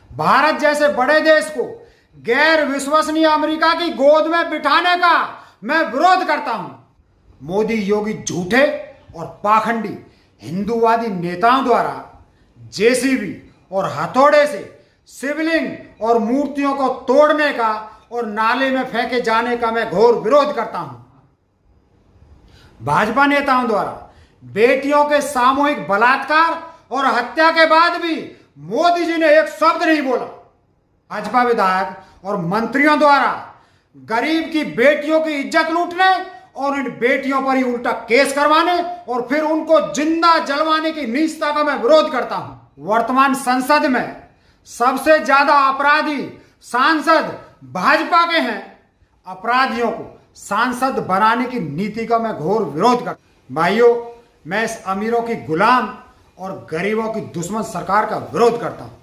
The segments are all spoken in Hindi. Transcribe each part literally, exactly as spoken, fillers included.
भारत जैसे बड़े देश को गैर विश्वसनीय अमेरिका की गोद में बिठाने का मैं विरोध करता हूं। मोदी योगी झूठे और पाखंडी हिंदूवादी नेताओं द्वारा जेसीबी और हथौड़े से शिवलिंग और मूर्तियों को तोड़ने का और नाले में फेंके जाने का मैं घोर विरोध करता हूं। भाजपा नेताओं द्वारा बेटियों के सामूहिक बलात्कार और हत्या के बाद भी मोदी जी ने एक शब्द नहीं बोला। भाजपा विधायक और मंत्रियों द्वारा गरीब की बेटियों की इज्जत लूटने और इन बेटियों पर ही उल्टा केस करवाने और फिर उनको जिंदा जलवाने की नीचता का मैं विरोध करता हूं। वर्तमान संसद में सबसे ज्यादा अपराधी सांसद भाजपा के हैं। अपराधियों को सांसद बनाने की नीति का मैं घोर विरोध करता हूं। भाइयों, मैं इस अमीरों की गुलाम और गरीबों की दुश्मन सरकार का विरोध करता हूं।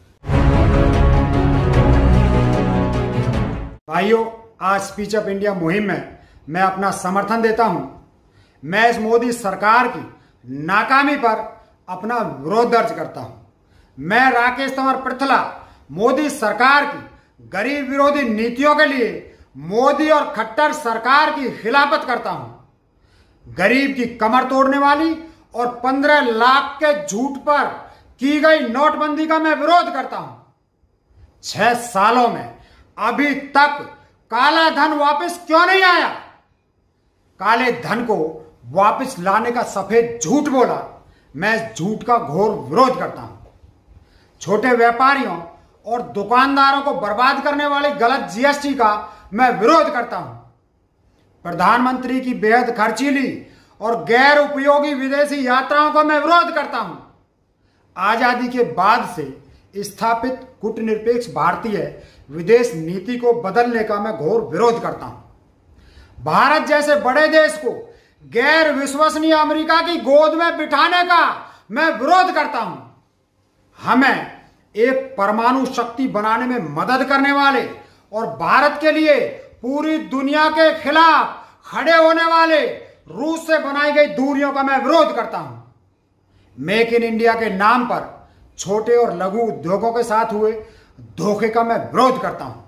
भाइयों, आज स्पीच अप इंडिया मुहिम में मैं अपना समर्थन देता हूं। मैं इस मोदी सरकार की नाकामी पर अपना विरोध दर्ज करता हूं। मैं राकेश तंवर पृथला मोदी सरकार की गरीब विरोधी नीतियों के लिए मोदी और खट्टर सरकार की खिलाफत करता हूं। गरीब की कमर तोड़ने वाली और पंद्रह लाख के झूठ पर की गई नोटबंदी का मैं विरोध करता हूं। छह सालों में अभी तक काला धन वापस क्यों नहीं आया? काले धन को वापस लाने का सफेद झूठ बोला। मैं इस झूठ का घोर विरोध करता हूं। छोटे व्यापारियों और दुकानदारों को बर्बाद करने वाली गलत जीएसटी का मैं विरोध करता हूं। प्रधानमंत्री की बेहद खर्चीली और गैर उपयोगी विदेशी यात्राओं का मैं विरोध करता हूं। आजादी के बाद से स्थापित कूटनिरपेक्ष भारतीय विदेश नीति को बदलने का मैं घोर विरोध करता हूं। भारत जैसे बड़े देश को गैर विश्वसनीय अमेरिका की गोद में बिठाने का मैं विरोध करता हूं। हमें एक परमाणु शक्ति बनाने में मदद करने वाले और भारत के लिए पूरी दुनिया के खिलाफ खड़े होने वाले रूस से बनाई गई दूरियों का मैं विरोध करता हूं। मेक इन इंडिया के नाम पर छोटे और लघु उद्योगों के साथ हुए धोखे का मैं विरोध करता हूं।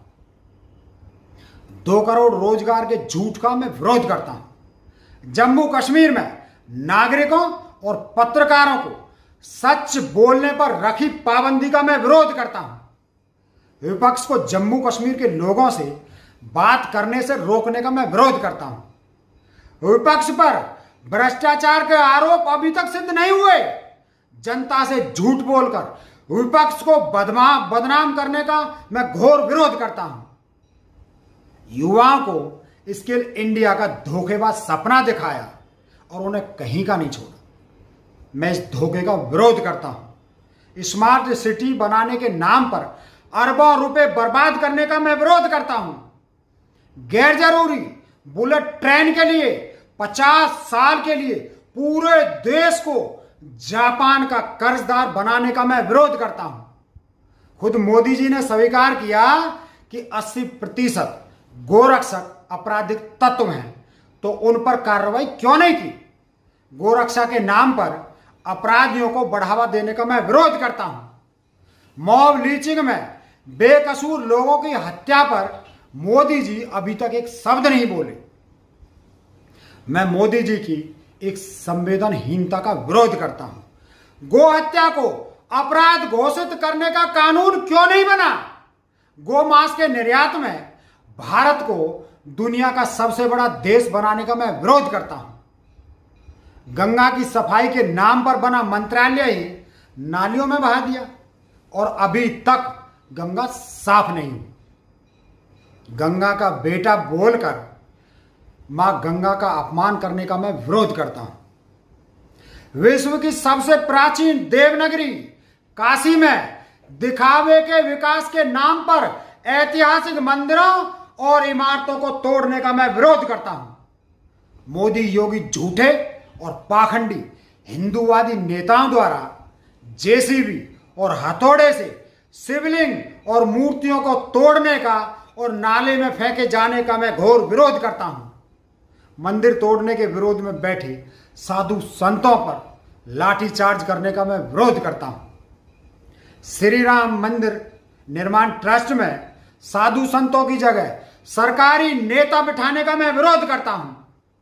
दो करोड़ रोजगार के झूठ का मैं विरोध करता हूं। जम्मू कश्मीर में नागरिकों और पत्रकारों को सच बोलने पर रखी पाबंदी का मैं विरोध करता हूं। विपक्ष को जम्मू कश्मीर के लोगों से बात करने से रोकने का मैं विरोध करता हूं। विपक्ष पर भ्रष्टाचार के आरोप अभी तक सिद्ध नहीं हुए। जनता से झूठ बोलकर विपक्ष को बदमा बदनाम करने का मैं घोर विरोध करता हूं। युवाओं को स्किल इंडिया का धोखेबाज सपना दिखाया और उन्हें कहीं का नहीं छोड़ा। मैं इस धोखे का विरोध करता हूं। स्मार्ट सिटी बनाने के नाम पर अरबों रुपए बर्बाद करने का मैं विरोध करता हूं। गैर जरूरी बुलेट ट्रेन के लिए पचास साल के लिए पूरे देश को जापान का कर्जदार बनाने का मैं विरोध करता हूं। खुद मोदी जी ने स्वीकार किया कि अस्सी प्रतिशत गोरक्षक आपराधिक तत्व हैं, तो उन पर कार्रवाई क्यों नहीं की? गोरक्षा के नाम पर अपराधियों को बढ़ावा देने का मैं विरोध करता हूं। मॉब लीचिंग में बेकसूर लोगों की हत्या पर मोदी जी अभी तक एक शब्द नहीं बोले। मैं मोदी जी की एक संवेदनहीनता का विरोध करता हूं। गो हत्या को अपराध घोषित करने का कानून क्यों नहीं बना? गो मांस के निर्यात में भारत को दुनिया का सबसे बड़ा देश बनाने का मैं विरोध करता हूं। गंगा की सफाई के नाम पर बना मंत्रालय ही नालियों में बहा दिया और अभी तक गंगा साफ नहीं हुई। गंगा का बेटा बोलकर मां गंगा का अपमान करने का मैं विरोध करता हूं। विश्व की सबसे प्राचीन देवनगरी काशी में दिखावे के विकास के नाम पर ऐतिहासिक मंदिरों और इमारतों को तोड़ने का मैं विरोध करता हूं। मोदी योगी झूठे और पाखंडी हिंदूवादी नेताओं द्वारा जेसीबी और हथौड़े से शिवलिंग और मूर्तियों को तोड़ने का और नाले में फेंके जाने का मैं घोर विरोध करता हूं। मंदिर तोड़ने के विरोध में बैठे साधु संतों पर लाठीचार्ज करने का मैं विरोध करता हूं। श्री राम मंदिर निर्माण ट्रस्ट में साधु संतों की जगह सरकारी नेता बिठाने का मैं विरोध करता हूं।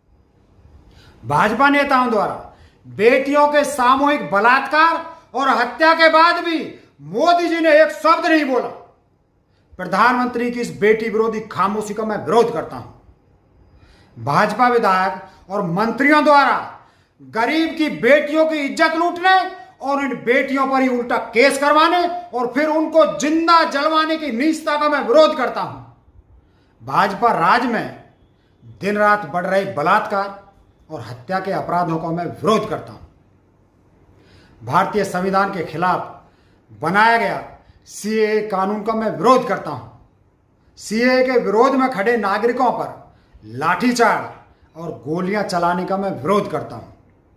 भाजपा नेताओं द्वारा बेटियों के सामूहिक बलात्कार और हत्या के बाद भी मोदी जी ने एक शब्द नहीं बोला। प्रधानमंत्री की इस बेटी विरोधी खामोशी का मैं विरोध करता हूं। भाजपा विधायक और मंत्रियों द्वारा गरीब की बेटियों की इज्जत लूटने और इन बेटियों पर ही उल्टा केस करवाने और फिर उनको जिंदा जलवाने की नीचता का मैं विरोध करता हूं। भाजपा राज में दिन रात बढ़ रहे बलात्कार और हत्या के अपराधों का मैं विरोध करता हूं। भारतीय संविधान के खिलाफ बनाया गया सीएए कानून का मैं विरोध करता हूं। सीएए के विरोध में खड़े नागरिकों पर लाठीचार्ज और गोलियां चलाने का मैं विरोध करता हूं।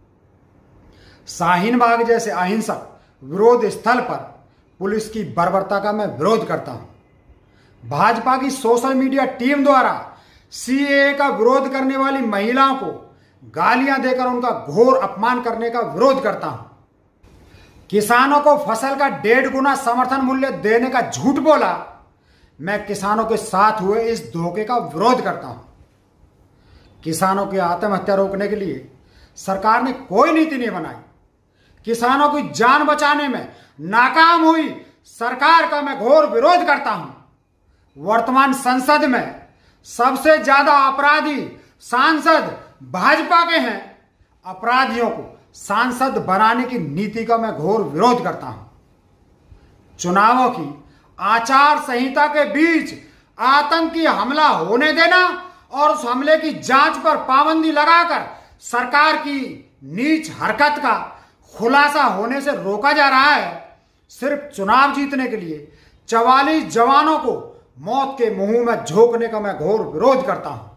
शाहीन बाग जैसे अहिंसक विरोध स्थल पर पुलिस की बर्बरता का मैं विरोध करता हूं। भाजपा की सोशल मीडिया टीम द्वारा सीएए का विरोध करने वाली महिलाओं को गालियां देकर उनका घोर अपमान करने का विरोध करता हूं। किसानों को फसल का डेढ़ गुना समर्थन मूल्य देने का झूठ बोला, मैं किसानों के साथ हुए इस धोखे का विरोध करता हूं। किसानों की आत्महत्या रोकने के लिए सरकार ने कोई नीति नहीं बनाई। किसानों की जान बचाने में नाकाम हुई सरकार का मैं घोर विरोध करता हूं। वर्तमान संसद में सबसे ज्यादा अपराधी सांसद भाजपा के हैं। अपराधियों को सांसद बनाने की नीति का मैं घोर विरोध करता हूं। चुनावों की आचार संहिता के बीच आतंकी हमला होने देना और उस हमले की जांच पर पाबंदी लगाकर सरकार की नीच हरकत का खुलासा होने से रोका जा रहा है। सिर्फ चुनाव जीतने के लिए चवालीस जवानों को मौत के मुंह में झोंकने का मैं घोर विरोध करता हूं।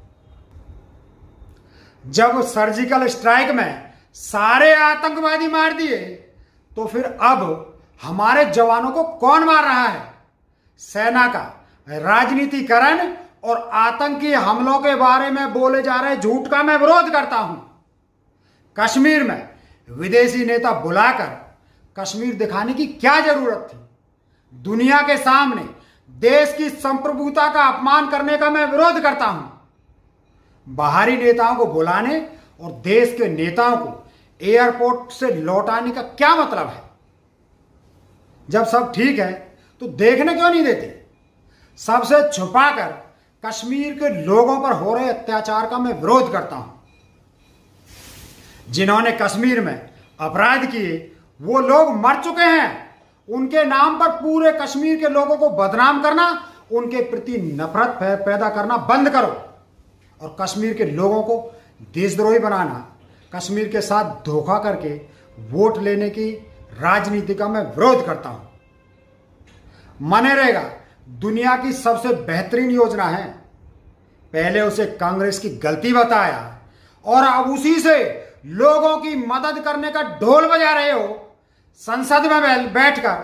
जब सर्जिकल स्ट्राइक में सारे आतंकवादी मार दिए तो फिर अब हमारे जवानों को कौन मार रहा है? सेना का राजनीतिकरण और आतंकी हमलों के बारे में बोले जा रहे झूठ का मैं विरोध करता हूं। कश्मीर में विदेशी नेता बुलाकर कश्मीर दिखाने की क्या जरूरत थी? दुनिया के सामने देश की संप्रभुता का अपमान करने का मैं विरोध करता हूं। बाहरी नेताओं को बुलाने और देश के नेताओं को एयरपोर्ट से लौटाने का क्या मतलब है? जब सब ठीक है तो देखने क्यों नहीं देते? सबसे छुपाकर कश्मीर के लोगों पर हो रहे अत्याचार का मैं विरोध करता हूं। जिन्होंने कश्मीर में अपराध किए वो लोग मर चुके हैं। उनके नाम पर पूरे कश्मीर के लोगों को बदनाम करना, उनके प्रति नफरत पैदा करना बंद करो और कश्मीर के लोगों को देशद्रोही बनाना, कश्मीर के साथ धोखा करके वोट लेने की राजनीति का मैं विरोध करता हूं। मनरेगा दुनिया की सबसे बेहतरीन योजना है। पहले उसे कांग्रेस की गलती बताया और अब उसी से लोगों की मदद करने का ढोल बजा रहे हो। संसद में बैठकर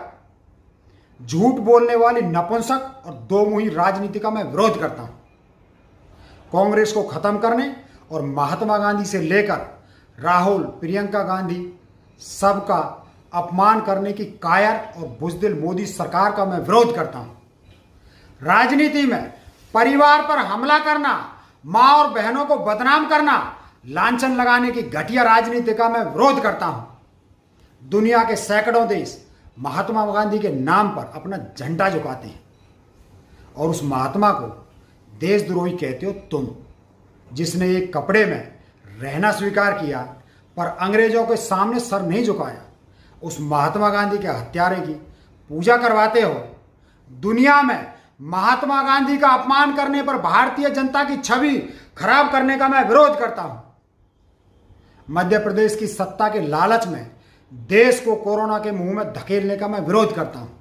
झूठ बोलने वाली नपुंसक और दोमुही राजनीति का मैं विरोध करता हूं। कांग्रेस को खत्म करने और महात्मा गांधी से लेकर राहुल, प्रियंका गांधी सबका अपमान करने की कायर और बुजदिल मोदी सरकार का मैं विरोध करता हूं। राजनीति में परिवार पर हमला करना, मां और बहनों को बदनाम करना, लांछन लगाने की घटिया राजनीति का मैं विरोध करता हूं। दुनिया के सैकड़ों देश महात्मा गांधी के नाम पर अपना झंडा झुकाते हैं और उस महात्मा को देशद्रोही कहते हो तुम, जिसने एक कपड़े में रहना स्वीकार किया पर अंग्रेजों के सामने सर नहीं झुकाया। उस महात्मा गांधी के हत्यारे की पूजा करवाते हो। दुनिया में महात्मा गांधी का अपमान करने पर भारतीय जनता की छवि खराब करने का मैं विरोध करता हूं। मध्य प्रदेश की सत्ता के लालच में देश को कोरोना के मुंह में धकेलने का मैं विरोध करता हूं।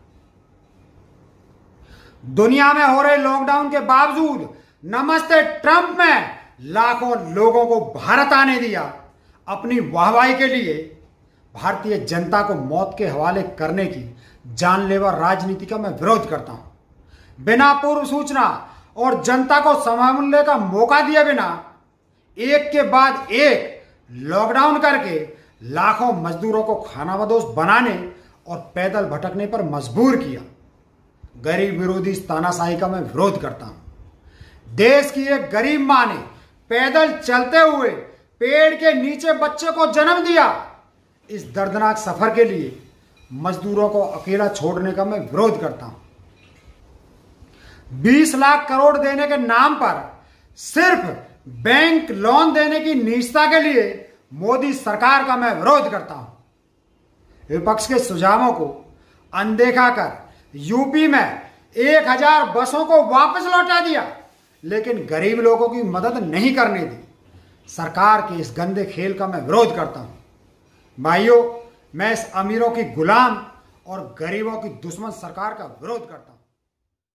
दुनिया में हो रहे लॉकडाउन के बावजूद नमस्ते ट्रंप में लाखों लोगों को भारत आने दिया। अपनी वाहवाही के लिए भारतीय जनता को मौत के हवाले करने की जानलेवा राजनीति का मैं विरोध करता हूं। बिना पूर्व सूचना और जनता को समझने का मौका दिए बिना एक के बाद एक लॉकडाउन करके लाखों मजदूरों को खानाबदोश बनाने और पैदल भटकने पर मजबूर किया। गरीब विरोधी तानाशाही का मैं विरोध करता हूं। देश की एक गरीब मां ने पैदल चलते हुए पेड़ के नीचे बच्चे को जन्म दिया। इस दर्दनाक सफर के लिए मजदूरों को अकेला छोड़ने का मैं विरोध करता हूं। बीस लाख करोड़ देने के नाम पर सिर्फ बैंक लोन देने की नीचता के लिए मोदी सरकार का मैं विरोध करता हूं। विपक्ष के सुझावों को अनदेखा कर यूपी में एक हजार बसों को वापस लौटा दिया, लेकिन गरीब लोगों की मदद नहीं करने दी। सरकार के इस गंदे खेल का मैं विरोध करता हूं। भाइयों, मैं इस अमीरों की गुलाम और गरीबों की दुश्मन सरकार का विरोध करता हूं।